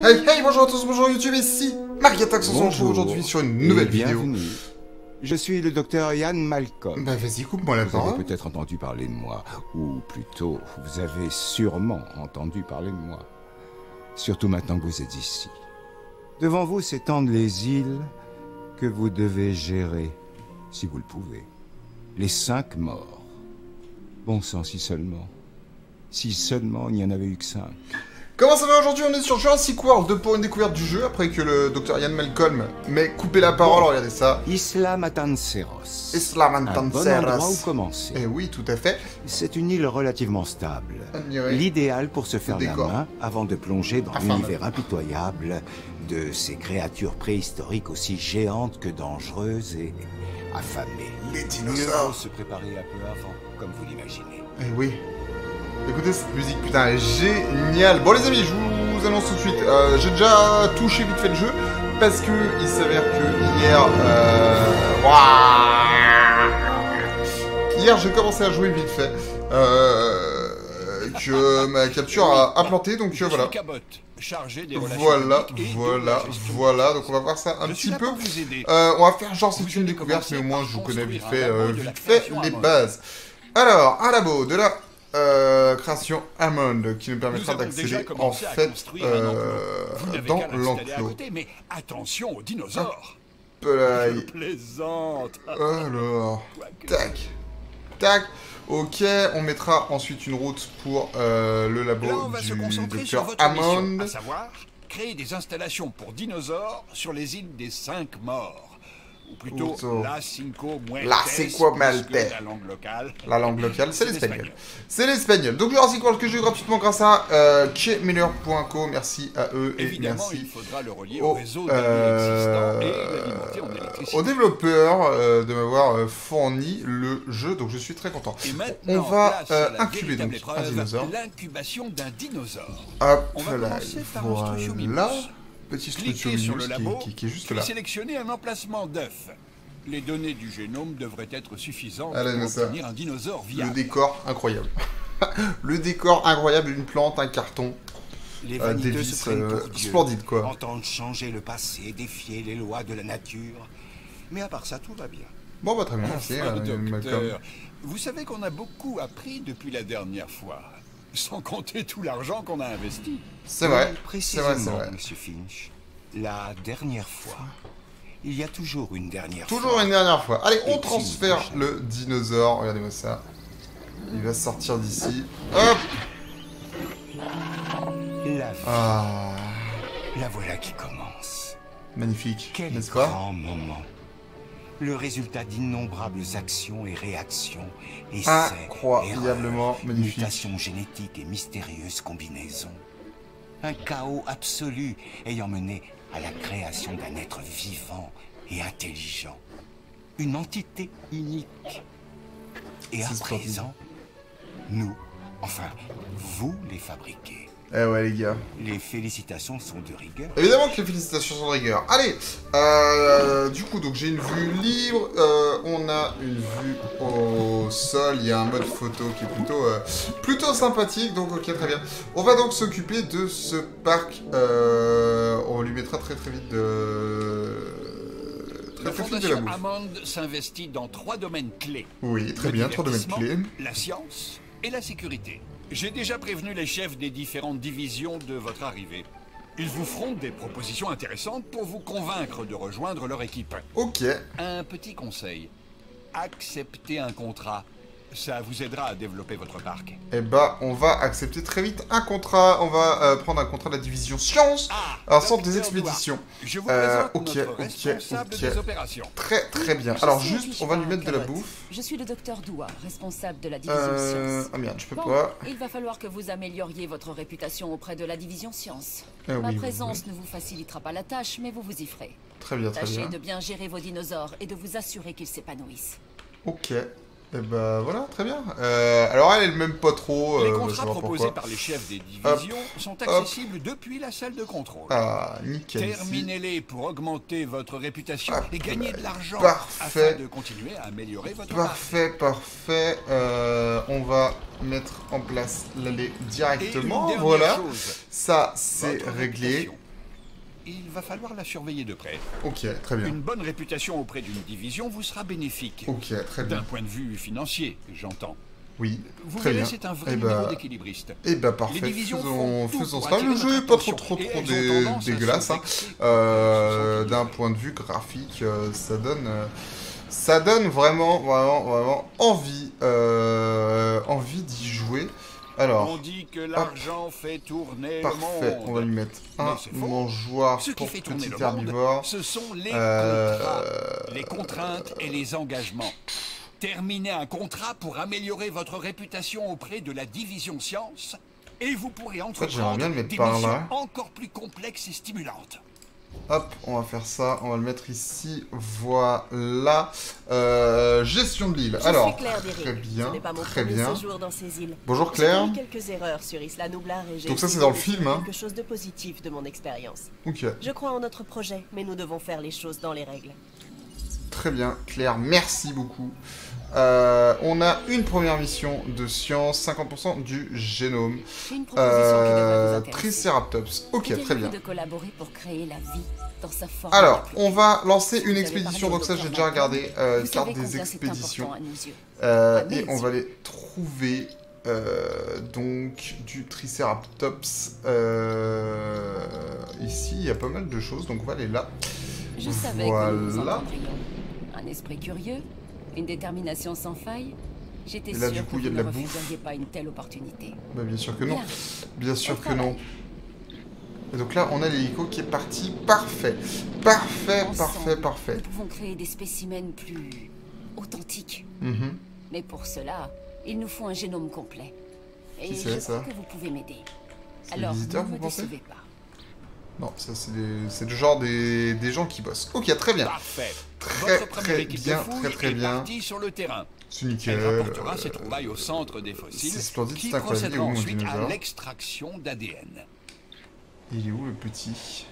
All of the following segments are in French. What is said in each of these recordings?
Hey, hey, bonjour à tous, bonjour YouTube, ici Margatax, on se retrouve aujourd'hui sur une nouvelle vidéo. Je suis le docteur Ian Malcolm. Bah vas-y, coupe-moi la Vous parole. avez peut-être entendu parler de moi, ou plutôt, vous avez sûrement entendu parler de moi. Surtout maintenant que vous êtes ici. Devant vous s'étendent les îles que vous devez gérer, si vous le pouvez. Les 5 morts. Bon sang, si seulement. Si seulement il n'y en avait eu que 5. Comment ça va aujourd'hui? On est sur Jurassic World pour une découverte du jeu, après que le docteur Ian Malcolm m'ait coupé la parole, regardez ça. Isla Matanceros. Isla Un bon Matanceros. endroit où commencer. Eh oui, tout à fait. C'est une île relativement stable. Admiré. L'idéal pour se faire la décor. main avant de plonger dans Enfin, l'univers impitoyable de ces créatures préhistoriques aussi géantes que dangereuses et affamées. Les Mieux dinosaures. vaut se préparer un peu avant, comme vous l'imaginez. Eh oui. Écoutez cette musique, putain, elle est géniale. Bon les amis, je vous annonce tout de suite, j'ai déjà touché vite fait le jeu, parce que il s'avère que hier j'ai commencé à jouer vite fait, que ma capture a planté, donc voilà. Voilà, donc on va voir ça un petit peu. On va faire genre c'est une découverte, mais au moins je vous connais vite fait les bases. Alors, un labo de la création Hammond qui nous permettra d'accéder en fait dans l'enclos. Mais attention aux dinosaures. Pelaille. Plaisante. Alors, tac, tac. Ok, on mettra ensuite une route pour le labo Là, on va se du concentrer sur docteur votre mission, Hammond. à savoir créer des installations pour dinosaures sur les îles des 5 morts. Ou plutôt, la Cinco Muertes, La Cinco Muertes. puisque la langue locale. La langue locale, c'est l'espagnol. C'est l'espagnol. Donc Jurassic World que j'ai eu gratuitement grâce à kmiller.co. Merci à eux et Évidemment, il merci faudra le relier au réseau existant et l'alimenter en électricité. aux développeurs de m'avoir fourni le jeu. Donc je suis très content. Et maintenant, On va place à la incuber donc véritable un épreuve, dinosaure. L'incubation d'un dinosaure. Hop On va là, commencer par un voilà. Struthiomimus. Petit Cliquez sur le Struthiomimus labo, qui est juste puis là. sélectionnez un emplacement d'œuf. Les données du génome devraient être suffisantes Allez, pour mais ça. obtenir un dinosaure Le viable. décor incroyable. Le décor incroyable, une plante, un carton. Les Des vaniteux vis se prennent pour Dieu, splendides quoi. entendent changer le passé, défier les lois de la nature. Mais à part ça, tout va bien. Bon bah très bien, merci Enfin, Ian Malcolm. docteur, vous savez qu'on a beaucoup appris depuis la dernière fois. Sans compter tout l'argent qu'on a investi. C'est vrai, Oui, c'est précisément, vrai, c'est vrai. Monsieur Finch. La dernière fois. Il y a toujours une dernière Toujours fois. une dernière fois. Allez, on Et transfère puis, le dinosaure. Regardez-moi ça. Il va sortir d'ici. Hop. La vie, Ah, la voilà qui commence. magnifique, Quel n'est-ce pas? grand moment. Le résultat d'innombrables actions et réactions, essais, Incroyablement erreurs, magnifique. mutations génétiques et mystérieuses combinaisons. Un chaos absolu ayant mené à la création d'un être vivant et intelligent. Une entité unique. Et à C'est splendide. présent, nous, enfin, vous les fabriquez. Eh ouais les gars. Les félicitations sont de rigueur. Évidemment que les félicitations sont de rigueur. Allez, du coup, donc j'ai une vue libre, on a une vue au sol, il y a un mode photo qui est plutôt sympathique, donc ok, très bien. On va donc s'occuper de ce parc, on lui mettra très vite de... La Très vite de la fondation bouffe. Hammond s'investit dans 3 domaines clés. Oui, très Le bien, 3 domaines divertissement, clés. La science et la sécurité. J'ai déjà prévenu les chefs des différentes divisions de votre arrivée. Ils vous feront des propositions intéressantes pour vous convaincre de rejoindre leur équipe. Ok, Un petit conseil. Acceptez un contrat. Ça vous aidera à développer votre parc. et bah on va accepter très vite un contrat, on va prendre un contrat de la division science, un centre des Dr. expéditions. Duarte, je vous présente ok, notre ok, responsable ok. des opérations. Très bien. Je Alors sais juste, à qui on va je lui parle, mettre de la Cabot. bouffe. Je suis le docteur Doua, responsable de la division sciences. Ah merde, je peux Bon, pas. il va falloir que vous amélioriez votre réputation auprès de la division sciences. Ah Ma oui, présence ne vous facilitera pas la tâche, mais vous vous y ferez. Très bien, très Tâchez bien. de bien gérer vos dinosaures et de vous assurer qu'ils s'épanouissent. Ok. Et bah voilà, très bien. Alors elle même pas trop. Les je sais contrats pas proposés pourquoi. par les chefs des divisions sont accessibles depuis la salle de contrôle. Ah, nickel. ici. Terminez-les pour augmenter votre réputation et gagner de l'argent Parfait. afin de continuer à améliorer votre Parfait. On va mettre en place l'aller Et une directement. dernière Voilà. chose, Ça, c'est votre réglé. réputation. il va falloir la surveiller de près. Ok, très bien. Une bonne réputation auprès d'une division vous sera bénéfique. Ok, très bien. D'un point de vue financier, j'entends. Oui, Vous très verrez, bien. c'est un vrai Eh numéro bah, d'équilibriste. eh bah parfait, Les divisions faisons font ça. tout Le pour jeu est attirer pas votre trop attention, et elles ont tendance à dégueulasse. se Hein. vexer D'un point de vue graphique, ça donne vraiment envie, envie d'y jouer. Alors, On dit que l'argent fait tourner parfait, le monde. on va lui mettre un Mais c'est faux. mangeoire Ce qui pour fait tourner petit le monde, herbivore. ce sont les Euh, contrats, les contraintes et les engagements. Terminez un contrat pour améliorer votre réputation auprès de la division science et vous pourrez j'aimerais entreprendre bien le mettre des par missions là. encore plus complexes et stimulantes. Hop, on va faire ça, on va le mettre ici, voilà. Gestion de l'île. Je Alors, suis Claire Derry. très bien, Ce n'est pas mon très premier bien. séjour dans ces îles. Bonjour J'ai Claire. commis quelques erreurs sur Isla Nublar et j'ai Donc ça, c'est essayé dans le de film, tirer hein. quelque chose de positif de mon expérience. Ok, Je crois en notre projet, mais nous devons faire les choses dans les règles. très bien, Claire, merci beaucoup. On a une première mission de science, 50% du génome. J'ai une proposition qui devrait vous intéresser. Triceratops, ok, très Qu'est-il bien. de collaborer pour créer la vie dans sa forme Alors, la plus on va lancer Vous une avez expédition, parlé au donc ça j'ai docteur déjà regardé, Malcolm. Vous carte savez des combien c'est expéditions. important à nos yeux. Et mes on va yeux. aller trouver donc du Triceratops. Ici, il y a pas mal de choses, donc on va aller là. Je savais que nous vous Voilà. entendrions. Un esprit curieux, une détermination sans faille. J'étais Et là, sûre du coup, que il y a vous de ne la bouffe. refuseriez pas une telle opportunité. Bah, bien sûr que non. Bien. Bien sûr On que non. travaille. Et donc là, on a l'hélico qui est parti. Parfait. Parfait, parfait, Ensemble, parfait. Nous pouvons créer des spécimens plus authentiques. Mhm. Mais pour cela, il nous faut un génome complet. Et Qui je c'est, crois ça que vous pouvez m'aider. C'est les Alors, visiteurs, ne vous me pensez? décevez pas. Non, ça c'est du genre des gens qui bossent. Ok, très bien. Parfait. Très, Votre première très équipe bien, de fouilles très est bien. partie sur le terrain. C'est nickel. Elle rapportera ses trouvailles au centre des fossiles, c'est splendide, qui c'est incroyable. procédera Il est où, mon ensuite à dinosaure l'extraction d'ADN. Il est où le petit?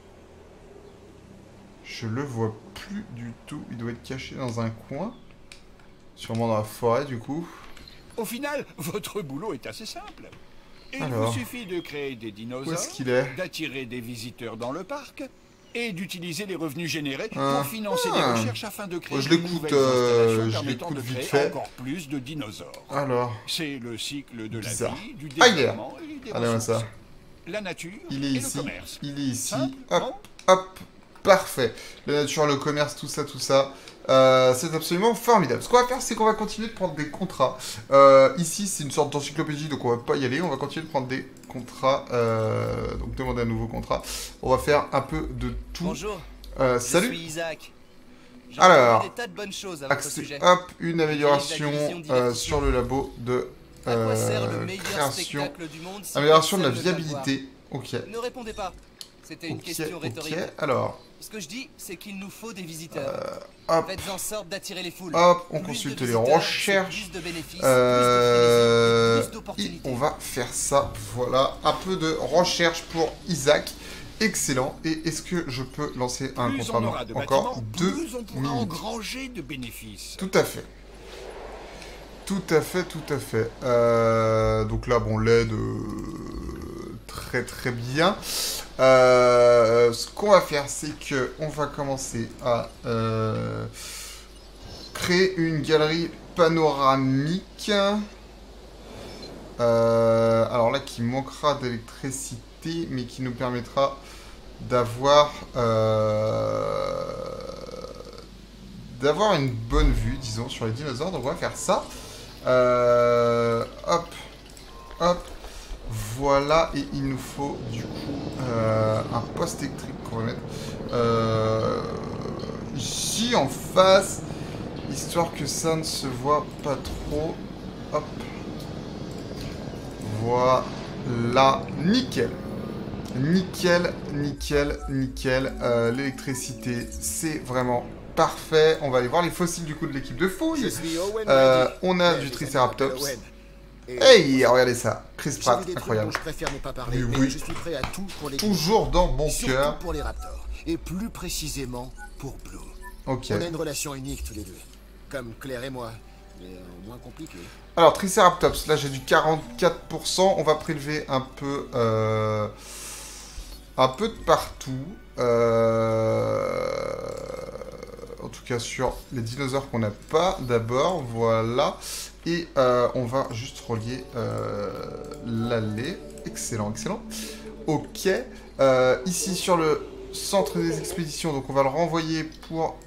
Je le vois plus du tout. Il doit être caché dans un coin. Sûrement dans la forêt, du coup. Au final, votre boulot est assez simple. Il Alors, vous suffit de créer des Où dinosaures, est-ce qu'il est? d'attirer des visiteurs dans le parc et d'utiliser les revenus générés Ah. pour financer Ah. des recherches afin de créer Je de l'écoute, nouvelles installations je permettant l'écoute de vite créer fait. encore plus de dinosaures. Alors, C'est le cycle de la Bizarre. vie, du Ah, il est là. développement et des allez, on va ressources. ça. La nature Il est et le ici. commerce. Il est ici. Simple, Hop, non? hop. Parfait. La nature, le commerce, tout ça, tout ça. C'est absolument formidable. Ce qu'on va faire, c'est qu'on va continuer de prendre des contrats. Ici, c'est une sorte d'encyclopédie, donc on va pas y aller. On va continuer de prendre des contrats. Donc, demander un nouveau contrat. On va faire un peu de tout. Bonjour, je Salut. suis Isaac. J'ai Alors, entendu des tas de bonnes choses à votre Accès, sujet. hop, une amélioration division divertissement. sur le labo de À quoi sert le meilleur création. spectacle du monde si Amélioration de la personne ne va le viabilité. Ok. voir? Ne répondez pas. C'était une question rhétorique. Alors, Ce que je dis, c'est qu'il nous faut des visiteurs. hop, Faites en sorte d'attirer les foules. hop, on Plus consulte de les visiteurs, recherches. c'est plus de bénéfices, Euh, plus de frénésie, plus et d'opportunités. on va faire ça, voilà, un peu de recherche pour Isaac, excellent, et est-ce que je peux lancer un Plus contrat? on Non, aura de encore bâtiments, 2 plus on pourra minutes. engranger de bénéfices. Tout à fait. Tout à fait, tout à fait. Donc là, bon, l'aide, très très bien. Ce qu'on va faire, c'est que on va commencer à créer une galerie panoramique. Alors là, qui manquera d'électricité, mais qui nous permettra d'avoir une bonne vue, disons, sur les dinosaures. Donc on va faire ça. Hop, hop. Voilà, et il nous faut du coup un poste électrique qu'on va mettre ici en face, histoire que ça ne se voit pas trop. Hop. Voilà, nickel. Nickel, nickel, nickel. L'électricité, c'est vraiment parfait. On va aller voir les fossiles du coup de l'équipe de fouilles. On a du Triceratops. Hey, regardez ça. Chris Pratt, incroyable. Je préfère ne pas parler, Oui, mais oui. je suis prêt à tout pour les Toujours dans mon surtout cœur. pour les raptors, et plus précisément pour Blue. Ok. On a une relation unique tous les deux, comme Claire et moi, mais moins compliquée. Alors, Triceratops, là j'ai du 44%. On va prélever un peu de partout. En tout cas sur les dinosaures qu'on n'a pas d'abord, voilà. Et on va juste relier l'allée. Excellent, excellent. Ok. Ici sur le centre des expéditions, donc on va le renvoyer pour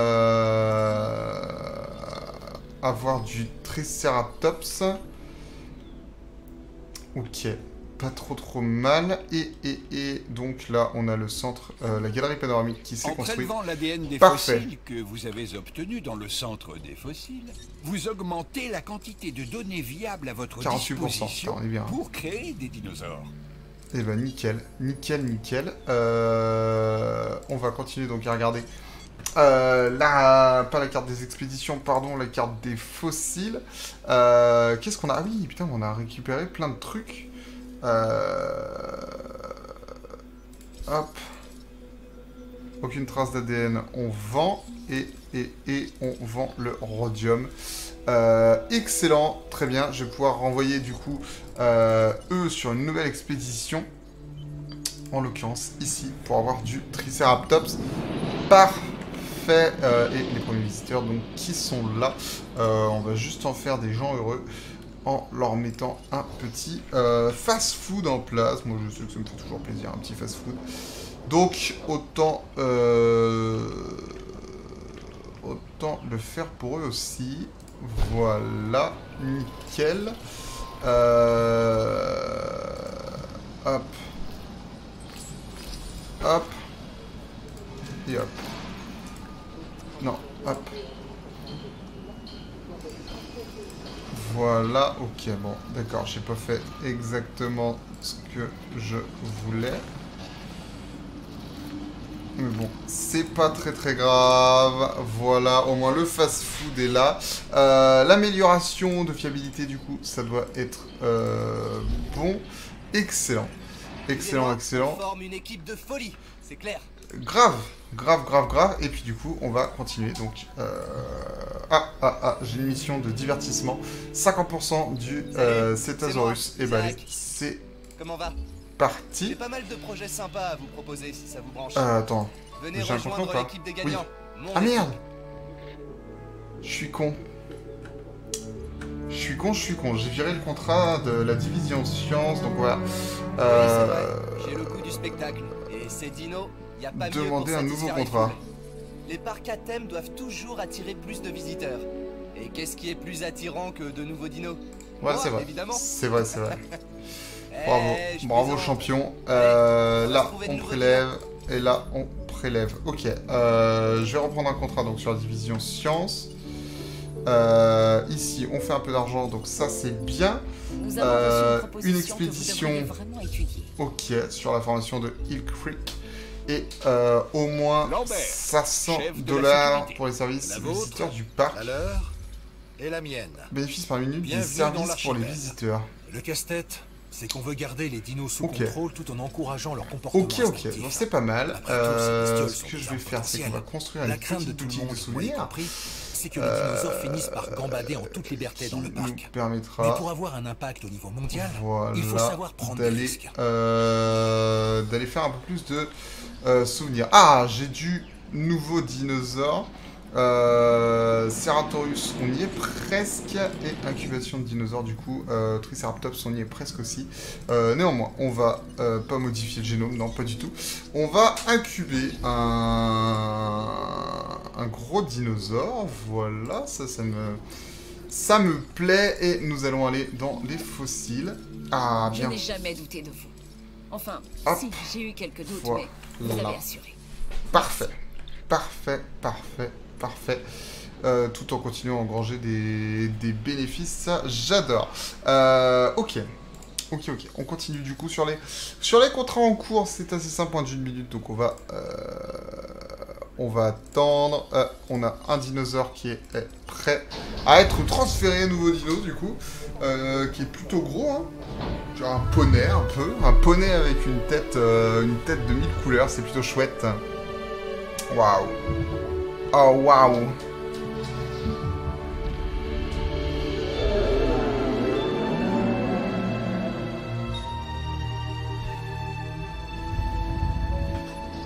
avoir du Triceratops. Ok. Pas trop mal. Et donc là, on a le centre, la galerie panoramique qui s'est En construite. prélevant l'ADN des Parfait. fossiles que vous avez obtenus dans le centre des fossiles, vous augmentez la quantité de données viables à votre 48%, disposition ça, on est bien. pour créer des dinosaures. Eh ben nickel, nickel. On va continuer donc à regarder pas la carte des expéditions, pardon, la carte des fossiles. Qu'est-ce qu'on a? Ah oui, putain, on a récupéré plein de trucs. Hop. Aucune trace d'ADN, on vend et on vend le rhodium. Excellent, très bien. Je vais pouvoir renvoyer du coup eux sur une nouvelle expédition. En l'occurrence ici pour avoir du Triceratops. Parfait. Et les premiers visiteurs donc qui sont là. On va juste en faire des gens heureux en leur mettant un petit fast-food en place. Moi je sais que ça me fait toujours plaisir un petit fast-food. Donc autant le faire pour eux aussi. Voilà, nickel. Hop. Hop. Et hop. Non, hop. Voilà, ok, bon, d'accord, j'ai pas fait exactement ce que je voulais. Mais bon, c'est pas très grave. Voilà, au moins le fast-food est là. L'amélioration de fiabilité, du coup, ça doit être bon. Excellent. Excellent. On forme une équipe de folie, c'est clair. Grave. Et puis du coup, on va continuer. Donc, j'ai une mission de divertissement. 50% du Cétasaurus. Et bah, allez, c'est Comment va? parti. J'ai pas mal de projets sympas à vous proposer si ça vous branche. Attends. Venez J'ai un contrat ou rejoindre pas? l'équipe des Oui. gagnants. Mon Ah équipe. merde! Je suis con. J'ai viré le contrat de la division sciences, donc voilà. Oui, c'est vrai. J'ai le goût du spectacle. Et ces dinos, y a pas mieux pour Demander un nouveau satisfaire les contrat. foules. Les parcs à thème doivent toujours attirer plus de visiteurs. Et qu'est-ce qui est plus attirant que de nouveaux dinos? Ouais, Moi, c'est vrai. évidemment. C'est vrai. Bravo, Bravo champion. Allez, Là, trouver de on nouveaux prélève. Et là, on prélève. Ok. Je vais reprendre un contrat donc sur la division sciences. Ici, on fait un peu d'argent, donc ça, c'est bien. Nous avons reçu une proposition Une que expédition. vous devriez vraiment étudier. Ok, sur la formation de Hill Creek. Et au moins Lambert, 500 chef de la dollars sécurité. pour les services La des vôtre, visiteurs du parc. La leur et la mienne. Bénéfice par minute des Bienvenue dans services pour les l'archipel. visiteurs. Le casse-tête, c'est qu'on veut garder les dinos sous Ok. contrôle tout en encourageant leur comportement Ok, instinctif. donc c'est pas mal. Après tout, ces bestioles Ce sont que des je vais armes faire, c'est qu'on va potentielles. construire La une crainte de petite tout le boutique de monde, moi y souvenirs. compris, c'est que les dinosaures finissent par gambader en toute liberté Qui dans le nous parc. Mais permettra pour avoir un impact au niveau mondial, voilà, il faut savoir prendre des d'aller risques. d'aller faire un peu plus de souvenirs. Ah, j'ai du nouveau dinosaure. Ceratosaurus, on y est presque. Et incubation de dinosaures, du coup. Triceratops, on y est presque aussi. Néanmoins, on va pas modifier le génome, non, pas du tout. On va incuber un gros dinosaure. Voilà, ça me plaît. Et nous allons aller dans les fossiles. Ah, Je bien. n'ai jamais douté de vous. Enfin, Hop. si, j'ai eu quelques doutes, Voilà. mais vous avez assuré. Parfait. Tout en continuant à engranger des bénéfices, ça j'adore. Ok. On continue du coup sur les contrats en cours. C'est assez simple, moins d'une minute, donc on va attendre. On a un dinosaure qui est prêt à être transféré, nouveau dino du coup, qui est plutôt gros, hein. Genre un poney un peu, un poney avec une tête de 1000 couleurs, c'est plutôt chouette. Waouh. Oh waouh.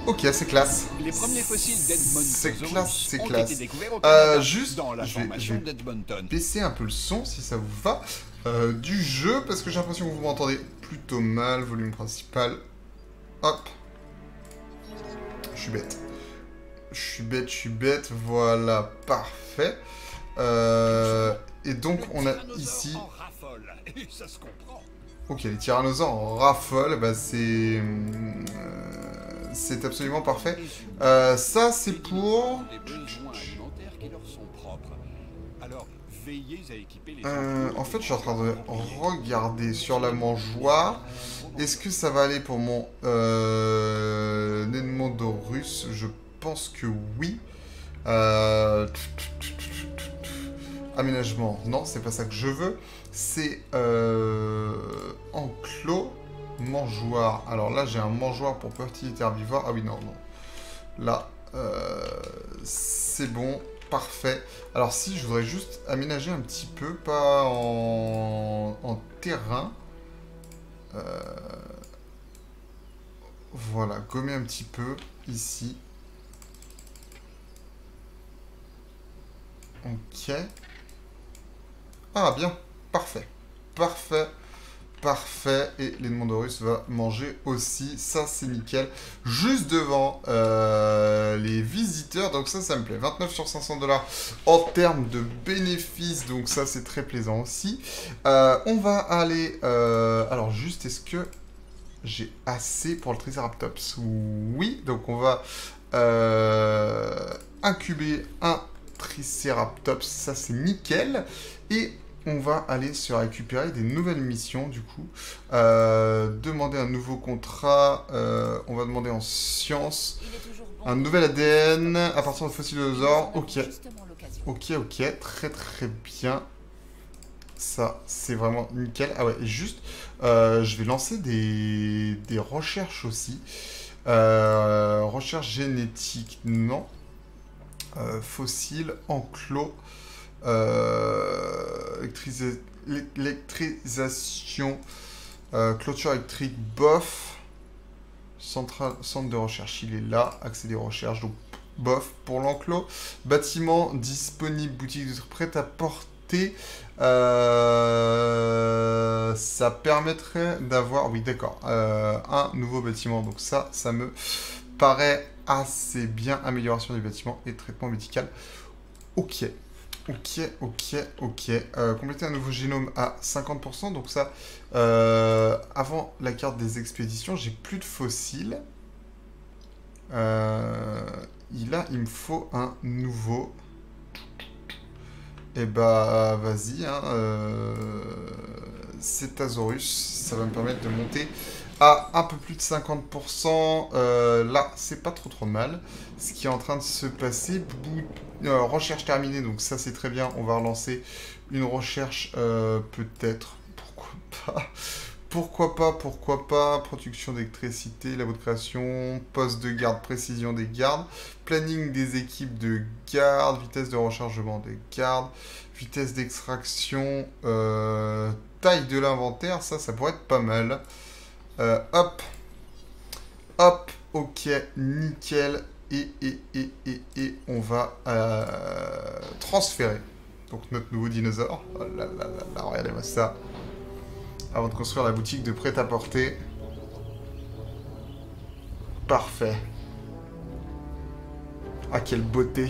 Ok, c'est classe. Les premiers fossiles C'est classe, d'Edmontosaurus c'est ont classe. été découverts au Canada, Juste, dans la je vais formation d'Edmonton. baisser un peu le son, si ça vous va, du jeu, parce que j'ai l'impression que vous m'entendez plutôt mal. Volume principal. Hop. Je suis bête. Je suis bête. Voilà, parfait. Et donc, on a ici... En rafole, et ça se comprend. Ok, les tyrannosaures en rafole, bah c'est absolument parfait. Ça, c'est pour... Des besoins alimentaires qui leur sont propres. Alors, veillez à équiper les En fait, je suis en train de regarder sur la mangeoire. Est-ce que ça va aller pour mon Edmontosaurus? Je pense que oui. Aménagement, non, c'est pas ça que je veux. C'est enclos, mangeoire. Alors là, j'ai un mangeoire pour fertilité herbivore. Ah oui, non, non. Là, c'est bon, parfait. Alors si, je voudrais juste aménager un petit peu, pas en terrain. Voilà, gommer un petit peu ici. Ok. Ah, bien. Parfait. Parfait. Parfait. Et l'Edmontosaurus va manger aussi. Ça, c'est nickel. Juste devant les visiteurs. Donc ça, ça me plaît. 29 sur 500 $ en termes de bénéfices. Donc ça, c'est très plaisant aussi. On va aller... alors, juste, est-ce que j'ai assez pour le Triceratops? Oui. Donc, on va incuber un Triceratops. Ça, c'est nickel. Et... on va aller se récupérer des nouvelles missions, du coup. Demander un nouveau contrat. On va demander en sciences. Un nouvel ADN à partir de fossilosaures. Ok. Ok, ok. Très, très bien. Ça, c'est vraiment nickel. Ah ouais, et juste, je vais lancer des recherches aussi. Recherche génétique, non. Fossiles, enclos. Électrisation, clôture électrique, bof. Centre de recherche, il est là. Accès des recherches, donc bof pour l'enclos. Bâtiment disponible, boutique de prêt à porter. Ça permettrait d'avoir, oui d'accord, un nouveau bâtiment. Donc ça me paraît assez bien. Amélioration du bâtiment et traitement médical. Ok. Ok, ok, ok. Compléter un nouveau génome à 50%. Donc ça, avant la carte des expéditions, j'ai plus de fossiles. Là, il me faut un nouveau. Et bah, vas-y. Hein, Cetasaurus, ça va me permettre de monter à un peu plus de 50%. Là, c'est pas trop mal. Ce qui est en train de se passer. Recherche terminée, donc ça c'est très bien. On va relancer une recherche peut-être. Pourquoi pas. Production d'électricité, labo de création, poste de garde, précision des gardes, planning des équipes de garde, vitesse de rechargement des gardes, vitesse d'extraction, taille de l'inventaire, ça pourrait être pas mal. Hop, ok, nickel. Et on va transférer donc notre nouveau dinosaure. Oh là là là là, regardez-moi ça. Avant de construire la boutique de prêt-à-porter. Parfait. Ah, quelle beauté.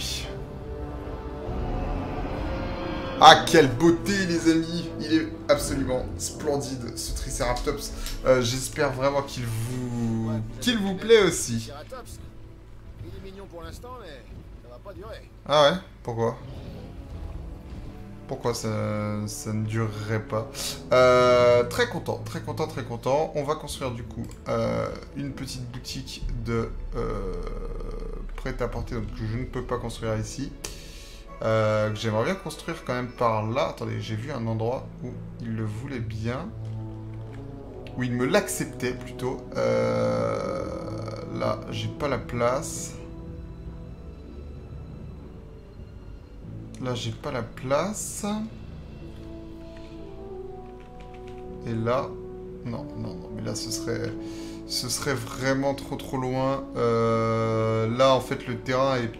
Ah, quelle beauté, les amis. Il est absolument splendide, ce Triceratops. J'espère vraiment qu'il vous plaît aussi. Il est mignon pour l'instant, mais ça va pas durer. Ah ouais? Pourquoi? Pourquoi ça ne durerait pas? Très content. On va construire du coup une petite boutique de prêt-à-porter que je ne peux pas construire ici. Que j'aimerais bien construire quand même par là. Attendez, j'ai vu un endroit où il le voulait bien. Où il me l'acceptait plutôt. Là, j'ai pas la place. Là, j'ai pas la place. Et là... Non, mais là, ce serait Ce serait vraiment trop loin. Là, en fait, le terrain est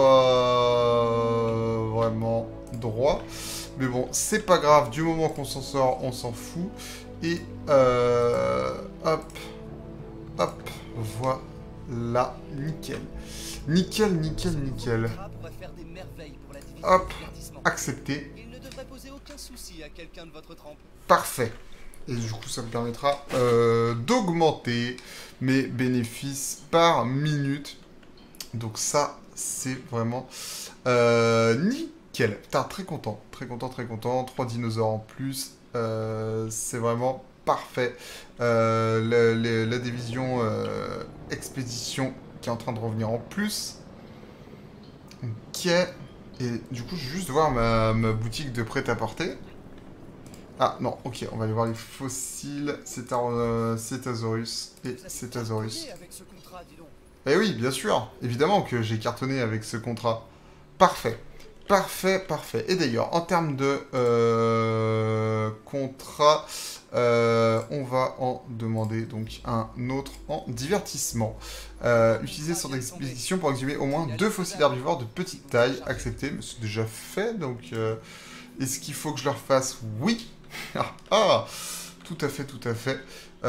pas vraiment droit. Mais bon, c'est pas grave. Du moment qu'on s'en sort, on s'en fout. Et hop, hop, voilà, nickel. Nickel, nickel, nickel. Hop, accepté. Il ne devrait poser aucun souci à quelqu'un de votre trempe. Parfait. Et du coup, ça me permettra d'augmenter mes bénéfices par minute. Donc ça, c'est vraiment nickel. Putain, très content, très content, très content. 3 dinosaures en plus. C'est vraiment parfait. La division expédition qui est en train de revenir en plus. Ok. Et du coup, je vais juste voir ma boutique de prêt-à-porter. Ah non, ok, on va aller voir les fossiles. Cétasaurus et Cétasaurus. Eh oui, bien sûr, évidemment que j'ai cartonné avec ce contrat. Parfait, parfait, parfait. Et d'ailleurs, en termes de contrat, on va en demander donc un autre en divertissement. Utiliser son expédition pour exhumer au moins 2 fossiles herbivores de petite taille. Accepté, mais c'est déjà fait, donc est-ce qu'il faut que je leur fasse? Oui. Ah, tout à fait, tout à fait.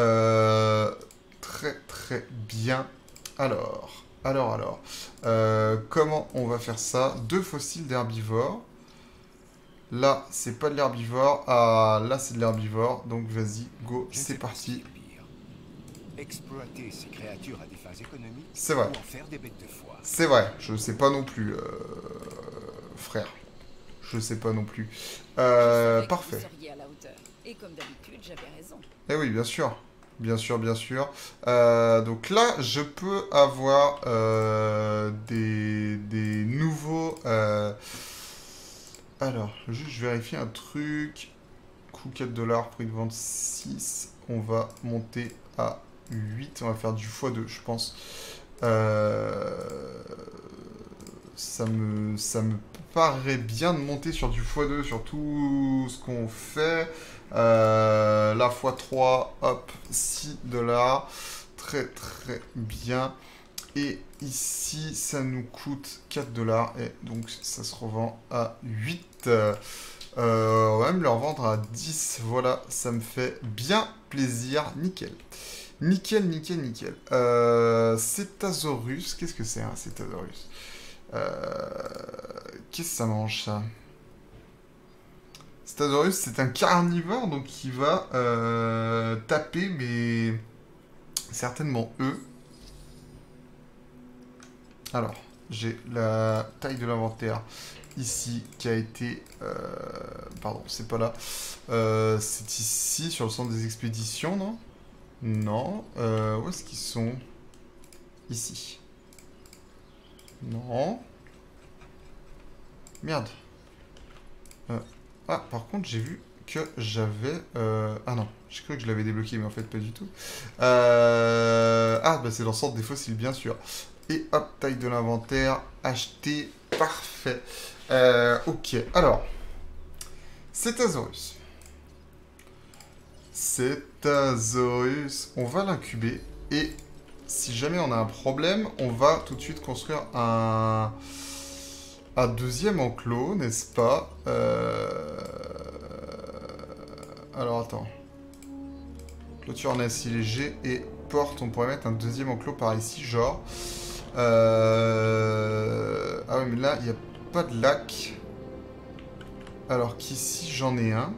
Très, très bien. Alors. Comment on va faire ça? 2 fossiles d'herbivores. Là, c'est pas de l'herbivore. Ah, là, c'est de l'herbivore. Donc, vas-y, go, c'est parti. Exploiter ces créatures à des fins économiques. C'est vrai. Ou en faire des bêtes de foire. C'est vrai. Je sais pas non plus, frère. Je sais pas non plus. Parfait. Vous seriez à la hauteur. Et comme d'habitude, j'avais raison. Eh oui, bien sûr. Bien sûr, bien sûr. Donc là, je peux avoir des nouveaux... Alors, juste je vérifie un truc. Coût 4 $, prix de vente 6. On va monter à 8. On va faire du x2, je pense. Ça me paraît bien de monter sur du x2 sur tout ce qu'on fait. La x3, hop, 6 $. Très très bien. Et ici, ça nous coûte 4 $. Et donc, ça se revend à 8. On va même leur vendre à 10. Voilà, ça me fait bien plaisir. Nickel. Nickel, nickel, nickel. Cétasaurus, qu'est-ce que c'est, un Cétasaurus? Qu'est-ce que ça mange, ça? Cétasaurus, c'est un carnivore, donc qui va taper, mais certainement eux. Alors, j'ai la taille de l'inventaire ici qui a été... pardon, c'est pas là. C'est ici, sur le centre des expéditions, non? Non. Où est-ce qu'ils sont? Ici. Non. Merde. Ah, par contre, j'ai vu que j'avais... Ah non, j'ai cru que je l'avais débloqué, mais en fait, pas du tout. Ah, bah c'est dans le centre des fossiles, bien sûr. Et hop, taille de l'inventaire, acheter, parfait. Ok, alors, Cétasaurus. Cétasaurus, on va l'incuber. Et si jamais on a un problème, on va tout de suite construire un deuxième enclos, n'est-ce pas? Alors, attends. Clôture en acier léger et porte, on pourrait mettre un deuxième enclos par ici, genre... Ah ouais, mais là, il n'y a pas de lac. Alors qu'ici, j'en ai un.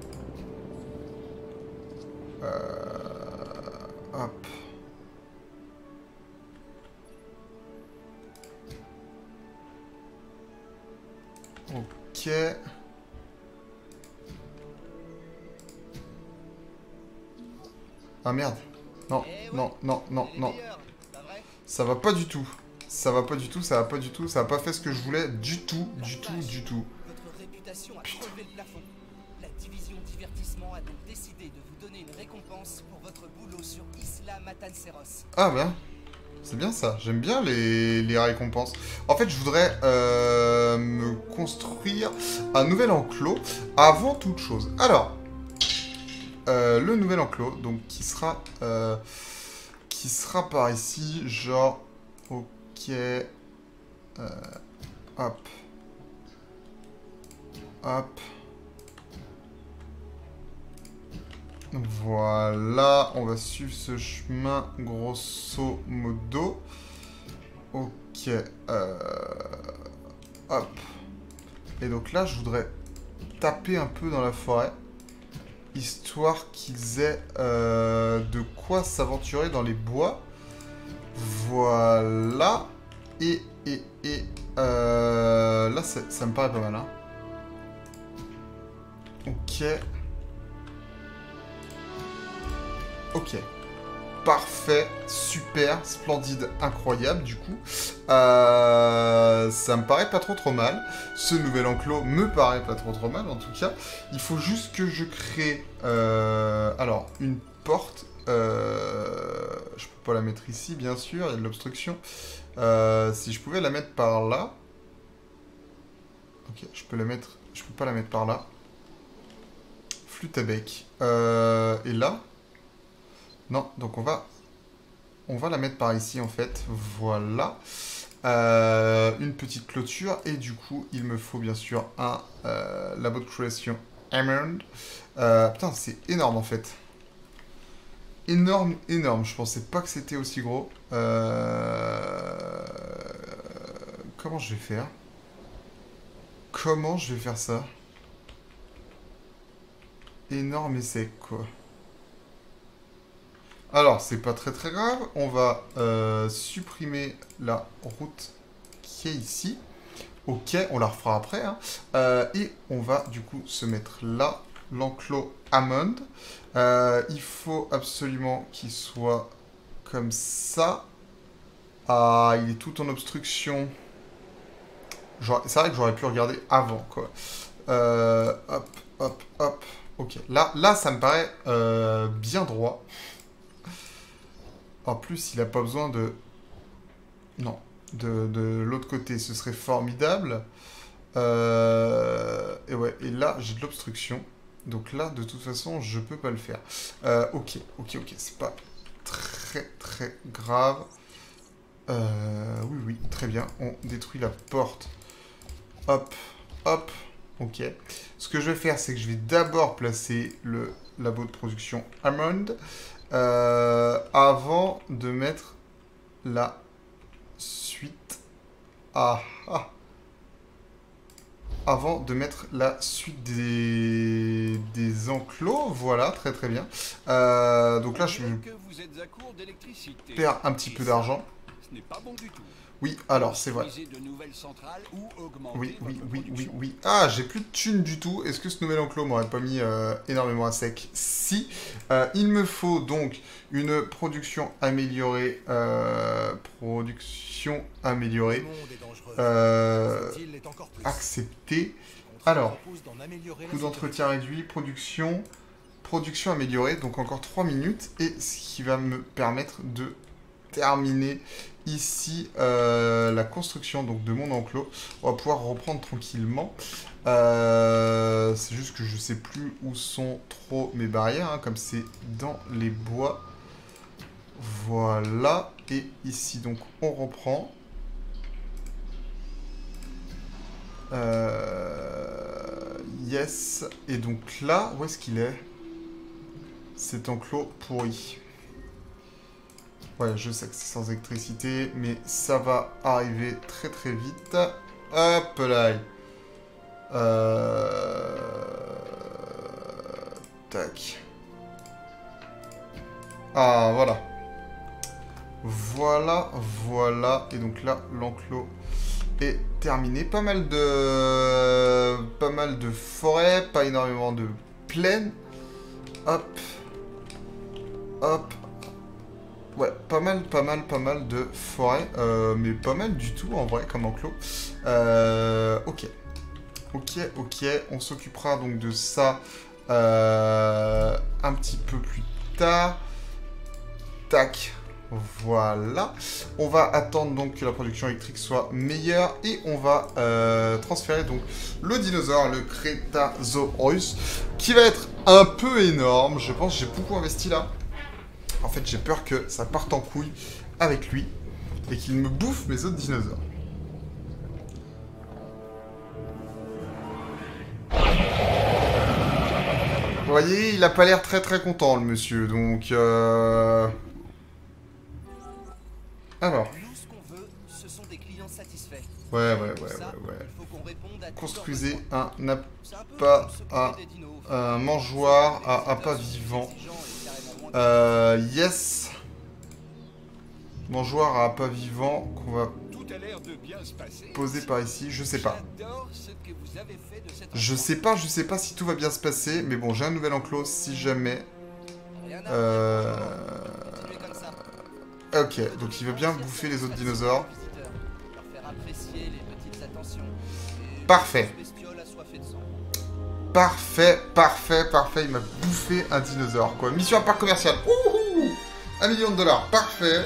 Hop. Ok. Ah merde. Non, non, non, non, non. Ça va pas du tout. Ça va pas du tout, ça va pas du tout. Ça a pas fait ce que je voulais du tout, du tout, du tout. Votre réputation a relevé le plafond. La division divertissement a donc décidé de vous donner une récompense pour votre boulot sur Isla Matanceros. Ah ben, c'est bien ça. J'aime bien les récompenses. En fait, je voudrais me construire un nouvel enclos avant toute chose. Alors, le nouvel enclos, donc qui sera qui sera par ici, genre, ok, hop, hop, voilà, on va suivre ce chemin grosso modo, ok, hop, et donc là je voudrais taper un peu dans la forêt, histoire qu'ils aient de quoi s'aventurer dans les bois. Voilà. Et là, ça me paraît pas mal. Hein. Ok. Ok. Parfait, super, splendide, incroyable du coup. Ça me paraît pas trop mal. Ce nouvel enclos me paraît pas trop mal en tout cas. Il faut juste que je crée alors une porte. Je peux pas la mettre ici bien sûr, il y a de l'obstruction. Si je pouvais la mettre par là. Ok, je peux pas la mettre par là. Flûte à bec. Et là. Non, donc on va la mettre par ici en fait, voilà. Une petite clôture et du coup il me faut bien sûr un labo de création Emerald. Putain c'est énorme en fait. Énorme, je pensais pas que c'était aussi gros. Comment je vais faire? Comment je vais faire ça? Énorme et sec quoi. Alors, c'est pas très grave. On va supprimer la route qui est ici. Ok, on la refera après. Hein. Et on va du coup se mettre là, l'enclos Hammond. Il faut absolument qu'il soit comme ça. Ah, il est tout en obstruction. C'est vrai que j'aurais pu regarder avant, quoi. Hop. Ok, là ça me paraît bien droit. En plus, il n'a pas besoin de... Non, de l'autre côté, ce serait formidable. Et ouais, et là, j'ai de l'obstruction. Donc là, de toute façon, je peux pas le faire. Ok, c'est pas très grave. Oui, très bien. On détruit la porte. Hop. Ok. Ce que je vais faire, c'est que je vais d'abord placer le labo de production Hammond. Avant de mettre la suite avant de mettre la suite des enclos, voilà, très bien. Donc là, je perds un petit peu d'argent. Ce n'est pas bon du tout. Oui, alors, c'est vrai. Oui. Ah, j'ai plus de thunes du tout. Est-ce que ce nouvel enclos m'aurait pas mis énormément à sec? Si. Il me faut donc une production améliorée. Accepté. Alors, coût d'entretien réduit, production améliorée. Donc encore 3 minutes. Et ce qui va me permettre de terminer ici la construction donc de mon enclos. On va pouvoir reprendre tranquillement. C'est juste que je sais plus où sont trop mes barrières, hein, comme c'est dans les bois. Voilà. Et ici donc on reprend. Yes. Et donc là, où est-ce qu'il est? Cet enclos pourri. Ouais, je sais que c'est sans électricité, mais ça va arriver très vite. Hop là. Tac. Ah, voilà. Voilà. Et donc là, l'enclos est terminé. Pas mal de forêts, pas énormément de plaines. Hop. Ouais, pas mal de forêts, mais pas mal du tout en vrai comme enclos. Ok, on s'occupera donc de ça un petit peu plus tard. Tac, voilà. On va attendre donc que la production électrique soit meilleure et on va transférer donc le dinosaure, le Cretasaurus, qui va être un peu énorme. Je pense que j'ai beaucoup investi là. En fait, j'ai peur que ça parte en couille avec lui et qu'il me bouffe mes autres dinosaures. Vous voyez, il a pas l'air très très content, le monsieur, donc... Alors... Nous, ce qu'on veut, ce sont des clients satisfaits. Ouais. Pour ça, il faut qu'on réponde à tous Construisez leurs un besoins. C'est un peu appât comme s'occuper à... des dinos. un mangeoire à appât vivant. Yes. Mangeoire à appât vivant qu'on va Tout a l'air de bien se passer. poser par ici. Je sais pas. J'adore ce que vous avez fait de cette Je sais pas si tout va bien se passer. Mais bon, j'ai un nouvel enclos si jamais. Rien à continuer comme ça. Ok, donc il veut bien bouffer les autres dinosaures. Leur faire apprécier les petites attentions. Et Parfait. les bestioles assoiffées de sang. Parfait. Il m'a bouffé un dinosaure, quoi. Mission à part commerciale. Ouhou, 1 million de dollars. Parfait.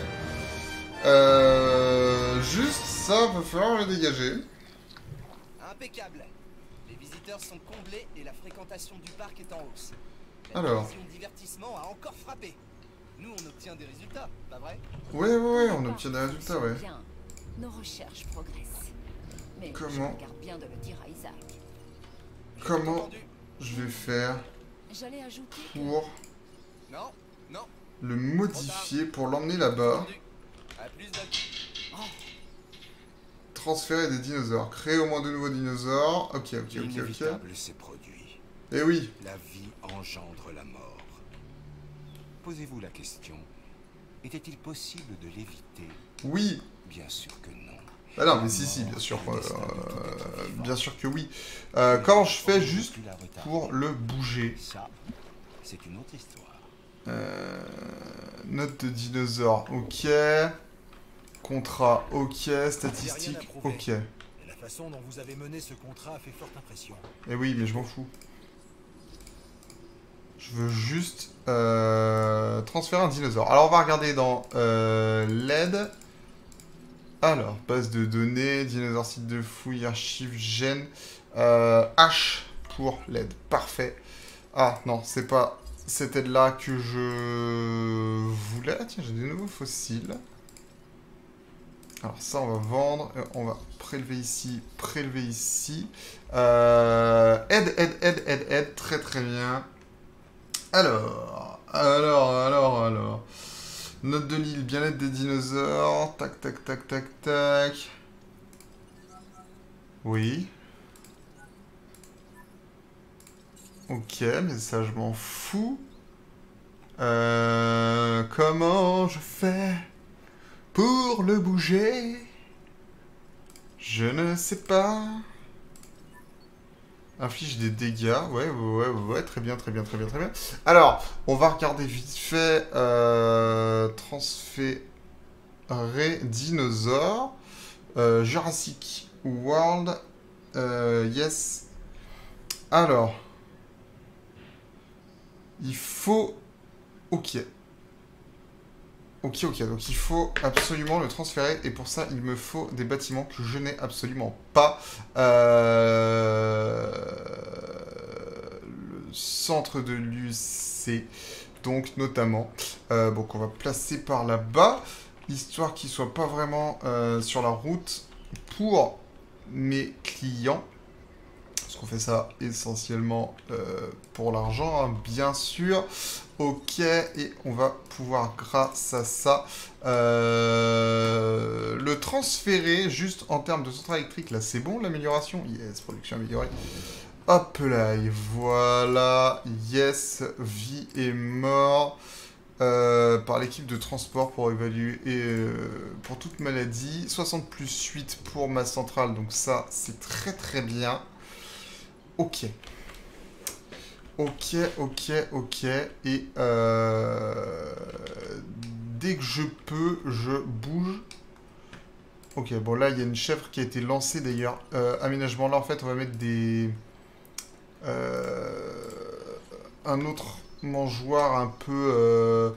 Juste ça, va falloir le dégager. Impeccable. Les visiteurs sont comblés et la fréquentation du parc est en hausse. La Alors. division divertissement a encore frappé. Nous, on obtient des résultats, pas vrai? Ouais, on obtient des résultats, ouais. Bien. Nos recherches progressent. Mais Comment je regarde bien de le dire à Isaac. Comment Entendu. je vais faire J'allais ajouter que pour Non. le modifier, pour l'emmener là-bas? Entendu. À plus de... Transférer des dinosaures. Créer au moins de nouveaux dinosaures. Ok. L'inévitable s'est produit. Eh oui. La vie engendre la mort. Posez-vous la question. Était-il possible de l'éviter? Oui. Bien sûr que non. Ah non, mais si, bien sûr. Bien sûr que oui. Comment je fais juste pour le bouger? Ça, c'est une autre histoire. Note de dinosaure, ok. Contrat, ok. Statistique, ok. Et la façon dont vous avez mené ce contrat a fait forte impression. Eh oui, mais je m'en fous. Je veux juste transférer un dinosaure. Alors, on va regarder dans LED. Alors, base de données, dinosaure, site de fouille, archives, gènes. H pour LED. Parfait. Ah, non, c'est pas cette aide-là que je voulais. Ah, tiens, j'ai des nouveaux fossiles. Alors, ça, on va vendre. On va prélever ici, Aide. Très bien. Alors. Note de l'île, bien-être des dinosaures. Tac. Oui. Ok, mais ça, je m'en fous. Comment je fais pour le bouger? Je ne sais pas. Inflige des dégâts. Ouais. Très bien. Alors, on va regarder vite fait. Transférer dinosaures. Jurassic World. Yes. Alors. Il faut... Ok. Donc il faut absolument le transférer. Et pour ça, il me faut des bâtiments que je n'ai absolument pas. Le centre de l'UC. Donc notamment. Donc on va placer par là-bas. Histoire qu'il ne soit pas vraiment sur la route pour mes clients. Parce qu'on fait ça essentiellement pour l'argent, hein, bien sûr. Ok, et on va pouvoir, grâce à ça, le transférer juste en termes de centrale électrique. Là, c'est bon, l'amélioration. Yes, production améliorée. Hop là, et voilà. Yes, vie et mort. Par l'équipe de transport pour évaluer pour toute maladie. 60 plus 8 pour ma centrale, donc ça, c'est très bien. Ok. Et dès que je peux, je bouge. Ok, bon là, il y a une chèvre qui a été lancée d'ailleurs. Aménagement là, en fait, on va mettre des... un autre mangeoire un peu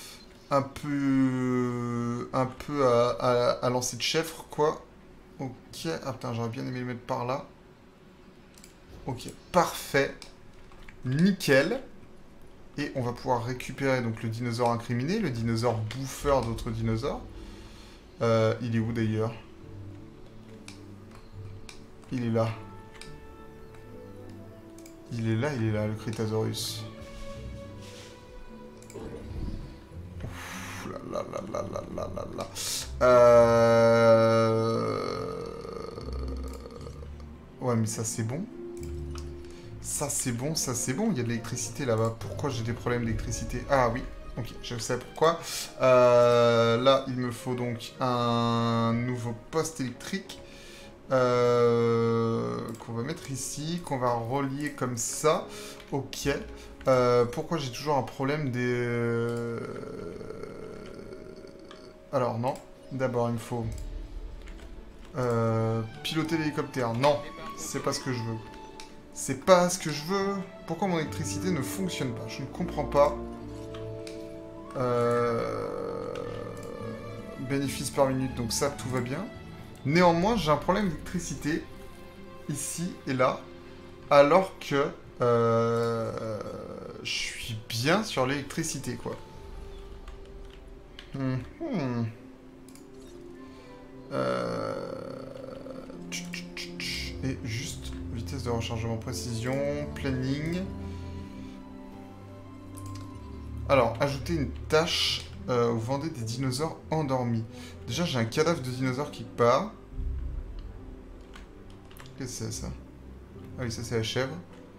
à lancer de chèvre, quoi. Ok, ah putain, j'aurais bien aimé le mettre par là. Ok, parfait. Nickel. Et on va pouvoir récupérer donc le dinosaure incriminé, le dinosaure bouffeur d'autres dinosaures. Il est où d'ailleurs? Il est là. Il est là, le Cretasaurus. Ouf, là là là là là là là là. Ouais, mais ça c'est bon. Ça c'est bon, ça c'est bon. Il y a de l'électricité là-bas. Pourquoi j'ai des problèmes d'électricité? Ah oui, ok, je sais pourquoi. Là, il me faut donc un nouveau poste électrique. Qu'on va mettre ici, qu'on va relier comme ça. Ok. Pourquoi j'ai toujours un problème des... Alors non. D'abord il me faut piloter l'hélicoptère. Non, c'est pas ce que je veux. C'est pas ce que je veux. Pourquoi mon électricité ne fonctionne pas? Je ne comprends pas. Bénéfice par minute, donc ça tout va bien. Néanmoins, j'ai un problème d'électricité, ici et là, alors que je suis bien sur l'électricité, quoi. Et juste, vitesse de rechargement, précision, planning. Alors, ajouter une tâche... vous vendez des dinosaures endormis. Déjà, j'ai un cadavre de dinosaure qui part. Qu'est-ce que c'est, ça? Ah oui, ça, c'est la chèvre.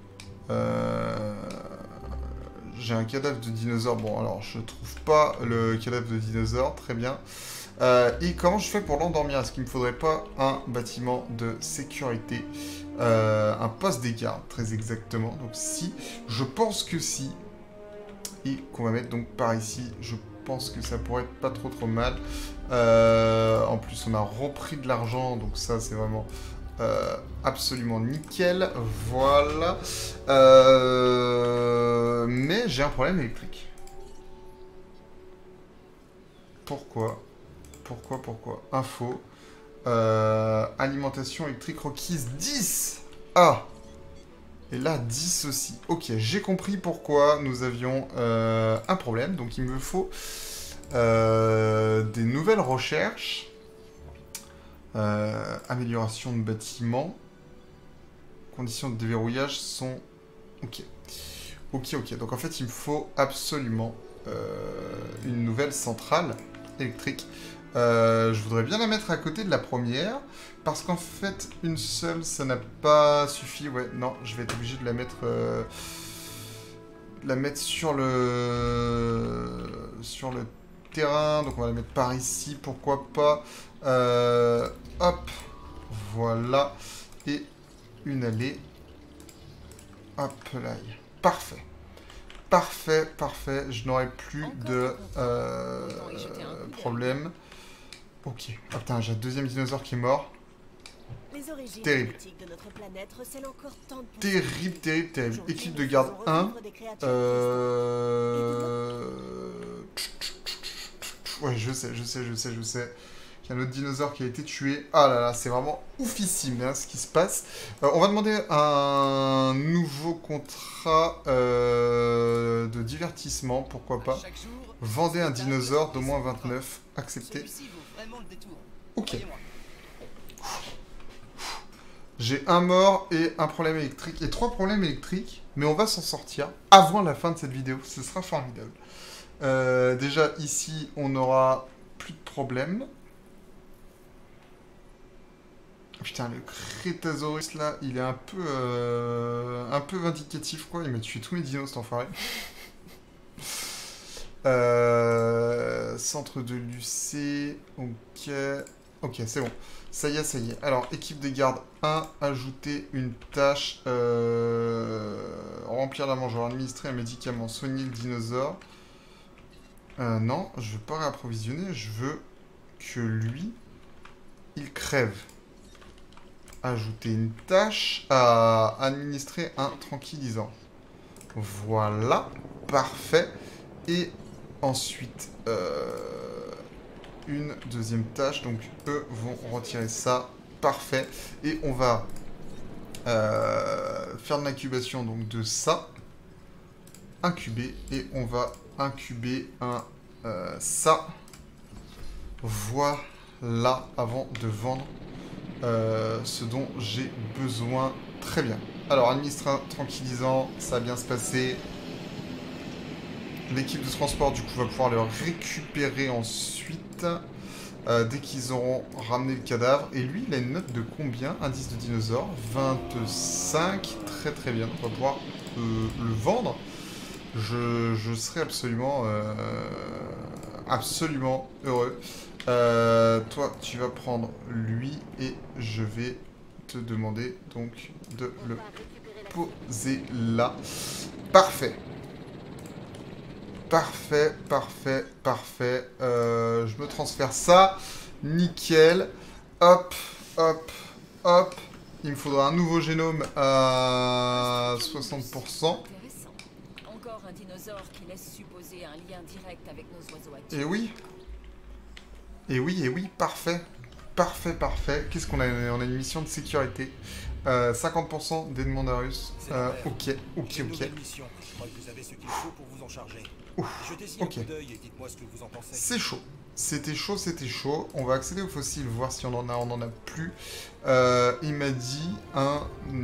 J'ai un cadavre de dinosaure. Bon, alors, je trouve pas le cadavre de dinosaure. Très bien. Et comment je fais pour l'endormir? Est-ce qu'il me faudrait pas un bâtiment de sécurité? Un poste des gardes, très exactement. Donc, si. Je pense que si. Et qu'on va mettre donc par ici. Je pense que ça pourrait être pas trop mal. En plus, on a repris de l'argent, donc ça, c'est vraiment absolument nickel. Voilà. Mais j'ai un problème électrique. Pourquoi? Info. Alimentation électrique requise 10. Ah! Et là, 10 aussi. Ok, j'ai compris pourquoi nous avions un problème. Donc, il me faut des nouvelles recherches. Amélioration de bâtiment. Conditions de déverrouillage sont... Ok. Ok. Donc, en fait, il me faut absolument une nouvelle centrale électrique. Je voudrais bien la mettre à côté de la première. Parce qu'en fait, une seule, ça n'a pas suffi. Ouais, non, je vais être obligé de la mettre sur le terrain. Donc on va la mettre par ici, pourquoi pas. Hop, voilà. Et une allée. Hop là. Parfait. Parfait. Je n'aurai plus de problème. Ok. Oh, putain, j'ai un deuxième dinosaure qui est mort. Les origines terrible. politiques de notre planète recèlent encore tant de Terrible. Équipe de garde 1. Ouais, je sais. Il y a un autre dinosaure qui a été tué. Ah là là, c'est vraiment oufissime hein, ce qui se passe. On va demander un nouveau contrat de divertissement, pourquoi pas. Vendez un dinosaure d'au moins 29. Accepté. Ok. J'ai un mort et un problème électrique. Et 3 problèmes électriques. Mais on va s'en sortir avant la fin de cette vidéo. Ce sera formidable. Déjà, ici, on n'aura plus de problème. Putain, le Cretasaurus, là, il est un peu vindicatif, quoi. Il m'a tué tous mes dinos, cet enfoiré. Centre de l'UC. Ok. Ok, c'est bon. Ça y est. Alors, équipe des gardes 1, ajouter une tâche. Remplir la mangeoire, administrer un médicament, soigner le dinosaure. Non, je veux pas réapprovisionner. Je veux que lui, il crève. Ajouter une tâche à administrer un tranquillisant. Voilà, parfait. Et ensuite, une deuxième tâche. Donc, eux vont retirer ça. Parfait. Et on va faire de l'incubation donc de ça. incuber. Et on va incuber un ça. Voilà, avant de vendre ce dont j'ai besoin. Très bien. Alors, administrateur tranquillisant, ça va bien se passer. L'équipe de transport, du coup, va pouvoir le récupérer ensuite. Dès qu'ils auront ramené le cadavre. Et lui, il a une note de combien? Indice de dinosaure 25. Très très bien. On va pouvoir le vendre. Je serai absolument absolument heureux. Toi, tu vas prendre lui et je vais te demander donc de le poser là. Parfait. Parfait, parfait, parfait. Je me transfère ça. Nickel. Hop, hop, hop. Il me faudra un nouveau génome à 60%. Intéressant. Encore un dinosaure qui laisse supposer un lien direct avec nos oiseaux actuels. Et oui. Et oui, et oui, parfait. Parfait, parfait. Qu'est-ce qu'on a? On a une mission de sécurité. 50% des Demandarus. Ok, ok, Une ok. nouvelle mission. Je crois que vous avez ce qu'il faut pour vous en charger. Jetez-y ok. un coup d'œil et dites-moi ce que vous en pensez. C'est chaud. C'était chaud, c'était chaud. On va accéder aux fossiles, voir si on en a plus. Il m'a dit un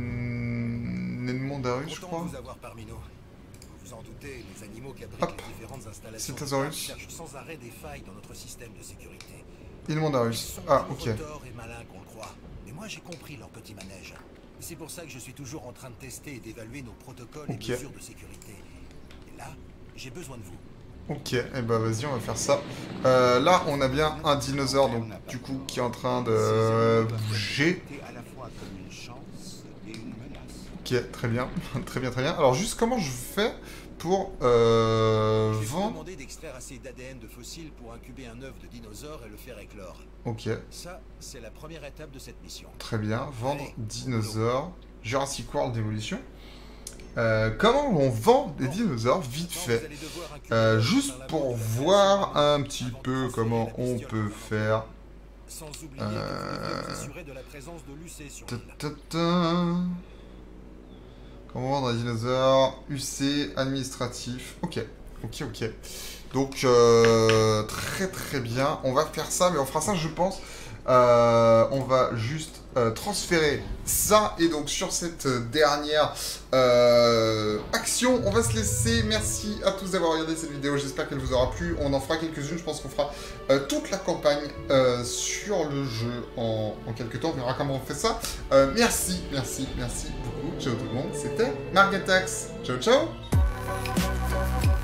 Demandarus, je Content crois. de vous avoir parmi nous. Vous vous en doutez, les animaux qui abritent Hop. les différentes installations Cétasaurus. cherchent sans arrêt des failles dans notre système de sécurité. Demandarus. Ah, ok. Retors et malins qu'on le croit. Mais moi j'ai compris leur petit manège. C'est pour ça que je suis toujours en train de tester et d'évaluer nos protocoles Ok. et mesures de sécurité. Et là, j'ai besoin de vous. Ok, et bah vas-y, on va faire ça. Là, on a bien un dinosaure, donc du coup, qui est en train de bouger. à la fois comme une chance et une menace. Ok, très bien, très bien, très bien. Alors juste comment je fais pour Je vais vous vendre. demander d'extraire assez d'ADN de fossiles pour incuber un œuf de dinosaure et le faire éclore. Ok, Ça, c'est la première étape de cette mission. très bien. Vendre Allez, dinosaure. Jurassic World d'évolution. Comment on vend des dinosaures vite Maintenant, fait vous allez devoir incuber l'œuf juste dans la pour boîte de la voir un avant petit de peu transférer comment la on bestiole peut dans un faire. endroit. Sans oublier que vous devez vous assurer de la présence de l'UC sur l'île. Ta-ta-ta. Comment vendre un dinosaure? UC administratif. Ok, ok, ok. Donc, très très bien. On va faire ça, mais on fera ça, je pense. On va juste transférer ça. Et donc, sur cette dernière action, on va se laisser. Merci à tous d'avoir regardé cette vidéo. J'espère qu'elle vous aura plu. On en fera quelques-unes. Je pense qu'on fera toute la campagne sur le jeu en quelques temps. On verra comment on fait ça. Merci, merci, merci beaucoup. Ciao tout le monde. C'était Margatax. Ciao, ciao.